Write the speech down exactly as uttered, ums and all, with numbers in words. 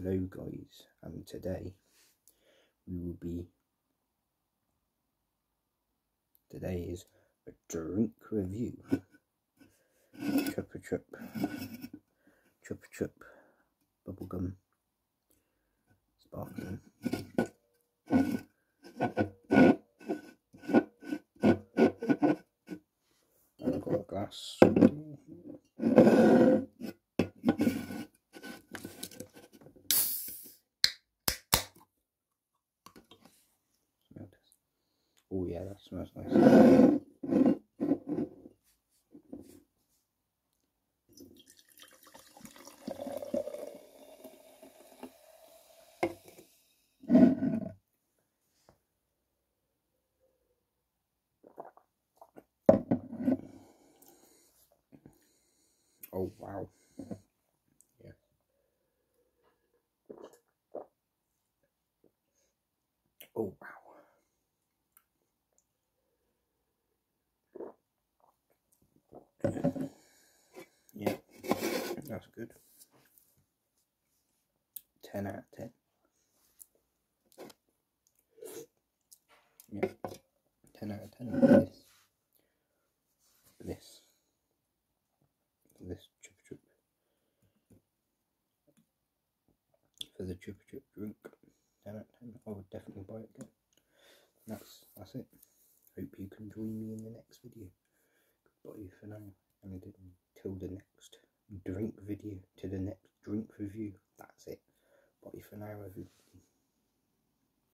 Hello guys, and today we will be, today is a drink review. Chupa chup, chupa chup, bubblegum, sparkling. I've got a glass. Oh yeah, that smells nice. Oh wow. Yeah. Oh wow. Yeah, that's good. ten out of ten. Yeah, ten out of ten for this. This. This chupa chup. For the chupa chup drink. ten out of ten. I would definitely buy it again. That's, that's it. Hope you can join me in the next video. Goodbye for now. And until the next drink video, to the next drink review. That's it. Bye for now, everybody.